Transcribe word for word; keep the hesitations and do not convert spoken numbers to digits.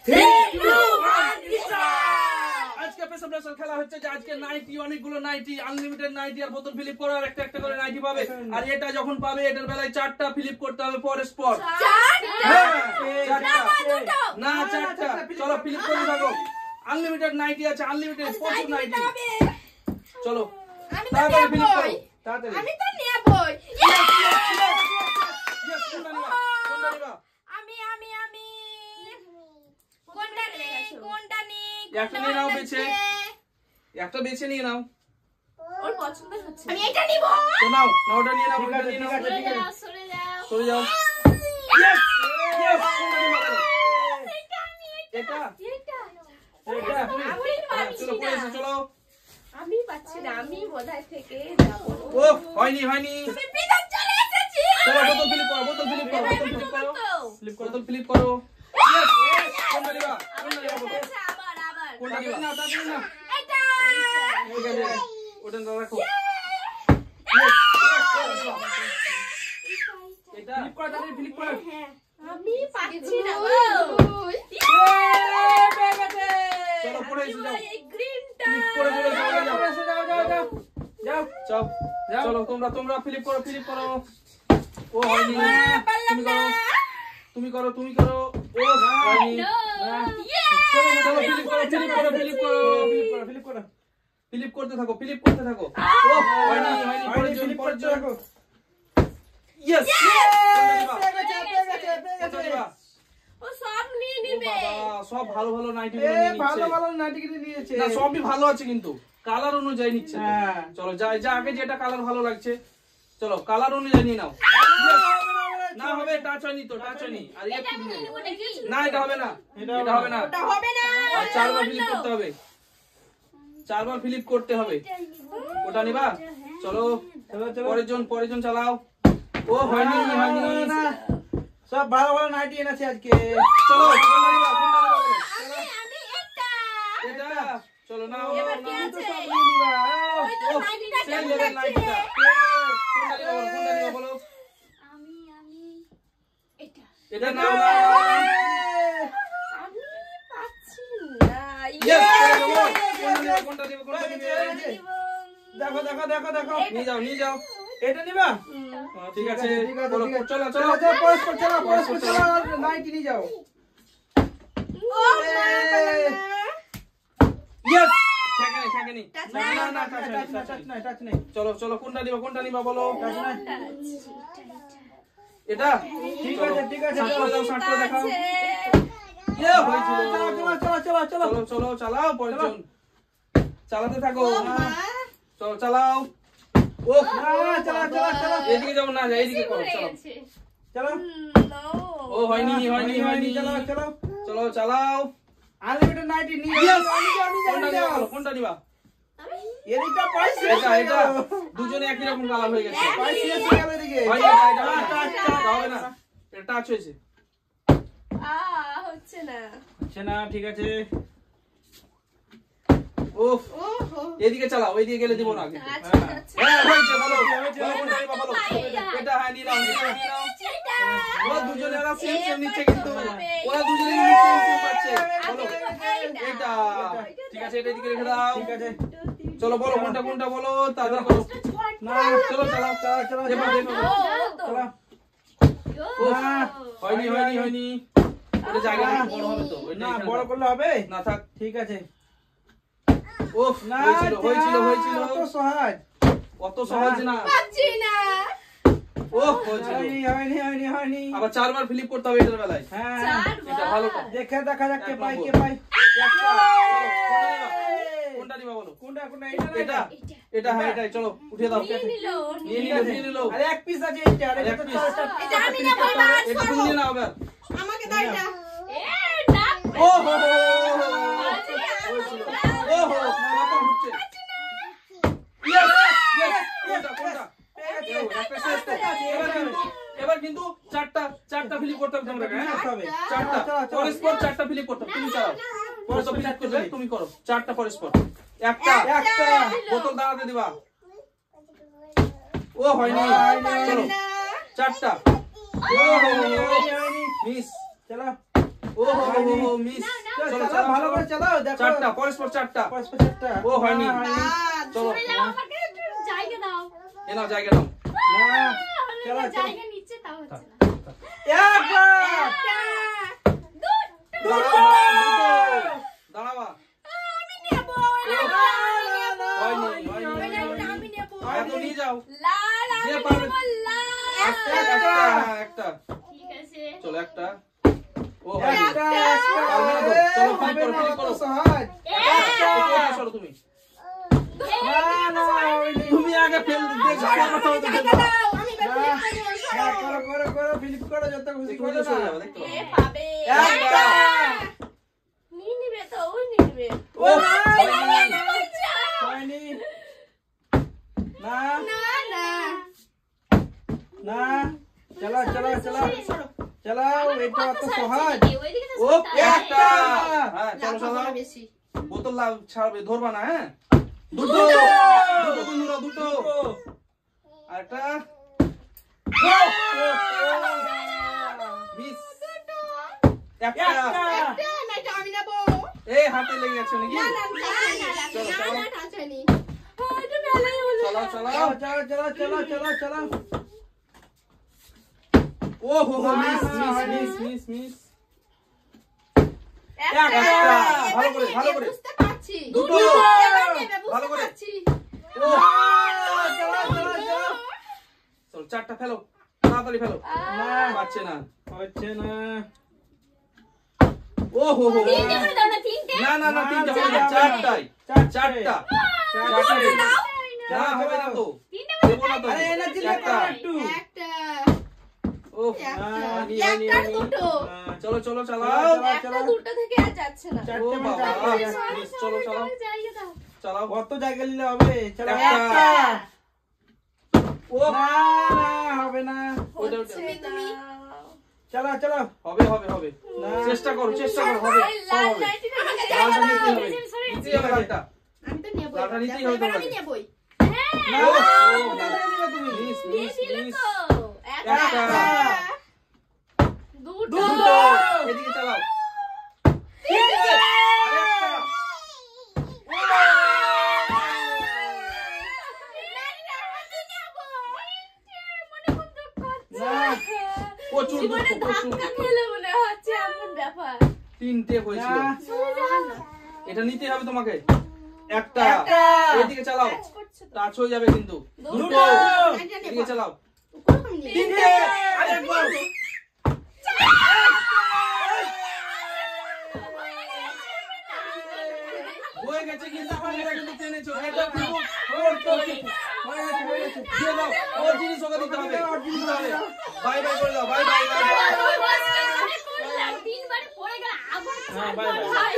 আজকে পেশাবরাসের খেলা হচ্ছে যে আজকে নাইটি অনেকগুলো নাইটি আনলিমিটেড নাইটি আর বোতল ফিলিপ করো আর একটা একটা করে নাইটি পাবে আর এটা যখন পাবে এটার বেলায় চারটা ফিলিপ করতে হবে পর স্পট না চারটা চলো ফিলিপ করে থাকো আনলিমিটেড নাইটি আছে আনলিমিটেড প্রচুর নাইটি চলো তাড়াতাড়ি ফিলিপ করো তাড়াতাড়ি আমি তো নেবই ইয়েস কোনটা নিবা কোনটা নিবা আমি আমি আমি কোনটা নি কোনটা নি একটা নিয়ে নাও বেছে একটা বেছে নিয়ে নাও ওর পছন্দ হচ্ছে আমি এটা নিব তো নাও নাও ওটা নিয়ে নাও ওটা নিয়ে নাও সরে যাও সরে যাও সরে যাও ইয়েস ইয়েস কোনটা নিবা এটা আমি এটা এটা এটা তুমি চলো পড়েছো চলো আমি পাচ্ছি না আমি বোধহয় থেকে যাব ও হয়নি হয়নি বিপদ চলে এসেছি চলো বোতল ফিলিপ করো বোতল ফিলিপ করো বোতল ফিলিপ করো ফিলিপ করো বোতল ফিলিপ করো ইয়েস কোনটা নিবা কোনটা নিবা বলো আবার আবার কোনটা নিবা না তাড়াতাড়ি না এটা ঠিক আছে ওটা না রাখো এটা ফিলিপ করো তাড়াতাড়ি ফিলিপ করো আমি পাচ্ছি না চলো পড়ে এসে যাও এই গ্রিনটা ফিলিপ করে চলে যাও যাও যাও যাও যাও যাও যাও চলো তোমরা তোমরা ফিলিপ করো ফিলিপ করো ও হয়নি তুমি করো তুমি করো তুমি করো ও হয়নি চলো চলো ফিলিপ করো ফিলিপ করো ফিলিপ করো ফিলিপ করো ফিলিপ করো ফিলিপ করতে থাকো ফিলিপ করতে থাকো ও হয়নি হয়নি পরে চল পরে চল ইয়েস ও সব নিয়ে নেবে বাবা সব ভালো ভালো নাইটি গুলো নিয়ে নিচ্ছে ভালো ভালো নাইটি কিনে নিয়েছে না সবই ভালো আছে কিন্তু কালার অনুযায়ী নিচ্ছে হ্যাঁ চলো যা যা আগে যেটা কালার ভালো লাগছে চলো কালার অনুযায়ী নিয়ে নাও না হবে টাচ হয়নি তো টাচ হয়নি আর একটু না এটা হবে না এটা হবে না ওটা হবে না চারবার ফিলিপ করতে হবে চারবার ফিলিপ করতে হবে ওটা নিবা চলো পরের জন পরের জন চালাও ও হয়নি হয়নি না সব ভালো ভালো নাইটি এনেছে আজকে চলো কোনটা নিবা কোনটা নিবা আমি আমি এটা এটা চলো নাও এবার নাও কে তো আছে? সব নিয়ে নিবা ওই তো ও নাইটিটা সেম কেমন লেভেল লাগছে? নাইটিটা কোনটা নিবা বলো, কোনটা নিবা বলো আমি আমি এটা এটা নাও নাও আমি পাচ্ছি না ইয়েস কোনটা নিবা কোনটা নিবা দেখো দেখো দেখো দেখো নিয়ে যাও নিয়ে যাও এটা নিবা ঠিক আছে চলো চলো চলো পরস্পর চলো পরস্পর চলো নাইটি নিয়ে যাও ও ইয়েস ঠেকে নেই ঠেকে নেই না না টাচ নাই টাচ নাই টাচ নাই চলো চলো কোনটা নিবা কোনটা নিবা বলো টাচ নাই এটা ঠিক আছে ঠিক আছে শার্ট করে দাও শার্ট করে দেখাও ইয়ে হয়েছিল চলো চলো চলো চলো চলো চলো চালাও পরজন চালাতে থাকো চলো চালাও ও না চলো চলো চলো এদিকে যাও না এইদিকে করো চলো চলো ও হয়নি হয়নি হয়নি চলো চলো চলো চালাও আনলিমিটেড নাইটি নিয়ে যাও কোনটা নিবা বলো কোনটা নিবা এদিকটা পয়সা এটা এটা দুজনে একই রকম কালার হয়ে গেছে পয়সা এসে গেল এদিকে হয় না এটা টাচ হবে না এটা টাচ হয়েছে আ হচ্ছে না হচ্ছে না ঠিক আছে ওফ এদিকে চালাও ওইদিকে গেলে দিব না হ্যাঁ হয়েছে বলো কোনটা নিবা বলো এটা হ্যাঁ নিয়ে নাও এটা নিয়ে নাও ওরা দুজনে ওরা সেম সেম নিচ্ছে কিন্তু ওরা দুজনে সেম সেম পাচ্ছে বলো এটা ঠিক আছে এটা এদিকে রেখে দাও ঠিক আছে চলো বলো কোনটা কোনটা বলো তাড়াতাড়ি করো না চলো চালাও চালাও চলো দেখো দেখো চলো ও হয়নি হয়নি হয়নি ওটা জায়গা বড় হবে তো না বড় করলে হবে না থাক ঠিক আছে ওফ না হয়েছিল হয়েছিল হয়েছিল কত সহজ কত সহজ না পাচ্ছি না ও হয়েছিল হয়নি হয়নি হয়নি হয়নি আবার চারবার ফিলিপ করতে হবে এটার বেলায় হ্যাঁ এটা ভালো দেখে দেখা যাক কে পাই কে পাই একটা কোনটা নিবা বলো কোনটা কোনটা এটা এটা হ্যাঁ এটাই চলো উঠিয়ে দাও নিয়ে নিলো নিয়ে নিলো নিয়ে নিলো আরে এক পিস আছে এটা আরে এটা আমি না বলবা এটা তুমি নিয়ে নাও এবার আমাকে দাও এটা এ না ও হো হো ও হো কত হচ্ছে ইয়েস ইয়েস কোনটা কোনটা এবার কিন্তু চারটা চারটা ফিলিপ করতে হবে তোমরা হ্যাঁ চারটা পরস্পর চারটা ফিলিপ করতে হবে তুমি চালাও পরস্পর ফিলিপ করবে তুমি করো চারটা পরস্পর একটা একটা বোতল দাঁড়াতে দিবা ও হয়নি চলো চারটা ও হয়নি মিস চলো ও ও হো হো হো মিস চলো চলো ভালো করে চালাও দেখো চারটা পরস্পর চারটা পরস্পর চারটা ও হয়নি চলো আমাকে একটু জায়গা দাও এ নাও জায়গা নাও না চলো জায়গা নিচে তাও হচ্ছে না একটা দুটো দাঁড়াবা আমি নেব হয়নি হয়নি আমি নেব এত নিয়ে যাও লাল যে আমি পারবে নেব লাল একটা একটা একটা ঠিক আছে চলো একটা ও একটা চলো পারবে না তো সহজ একটা চলো তুমি না না তুমি আগে ফেল দেখো কথা তো দেখো আমি করো করো করো ফিলিপ করো যত খুশি করো চলে যাবে দেখতে এ পাবে একটা নি নিবে তো ওই নিবে ও হয়নি না না না না চলো চলো চলো চলাও এটা তো সহজ ও একটা হ্যাঁ চলো চলো বেশি বোতল লাভ ছাড়বে ধরবা না হ্যাঁ দুটো দুটো বন্ধুরা দুটো আরেকটা মিস একটা একটা না আমি নেব এই হাতে লেগে গেছে নাকি না না না চলো চলো না টাচনি ওইটা বেলাই হলো চলো চলো চলো চলো চলো চলো চলো ও হো হো miss miss miss miss miss একটা ভালো করে ভালো করে বুঝতে পারছি দুটো এবার নেবে ভালো বুঝতে করে পারছি ও চলো চলো চলো চলো চারটা ফেলো তাড়াতাড়ি ফেলো না পাচ্ছে না হচ্ছে না ও হো হো তিনটে করে দাও না তিনটে না না না তিনটা হবে না চারটাই চারটা চারটা না হবে না তো তিনটে দেবো না তো আরে এনার্জি একটা লাগবে একটু একটা ও একটা দুটো চলো চলো চলো, চালাও চলো। একটা দুটো থেকে আর যাচ্ছে না ও চারটে বাবা বাবা মিস চলো চলো জায়গা দাও চালাও কত জায়গা নিলে হবে চলো একটা। একটা ও না না হবে না ওইটা ওইটা তুমি তুমি চলো চলো হবে হবে হবে না চেষ্টা করো চেষ্টা করো হবে সব লাল হবে লাইট আমাকে লালটা জায়গা নিতেই দাও হবে নিতেই হবে লালটা আমি তো নেবই লালটা নিতেই দেখো, হবে এবার আমি তোমাকে। নেবই না ও, ও, কোথা থেকে নিবে তুমি মিস নিয়ে মিস দিলে মিস তো একটা। একটা দুটো দুটো এদিকে চালাও তিনটে আরেকটা প্রচুর দুঃখ প্রচুর তিনটে হয়েছিল না। এটা নিতে হবে তোমাকে একটা একটা। এদিকে চালাও টাচ হয়ে যাবে কিন্তু দুটো। দুটো এদিকে চালাও তিনটে আরেকবার হয়ে গেছে কিন্তু তোমরা কিন্তু টেনেছো এটা কিন্তু ওর তো হয়ে গেছে হয়ে গেছে দিয়ে দাও ওর জিনিস ওকে দিতে হবে দিতে হবে বাই বাই করে দাও বাই বাই বাই তিনবার পড়ে গেল আবার হ্যাঁ, বাই, বাই। ভাই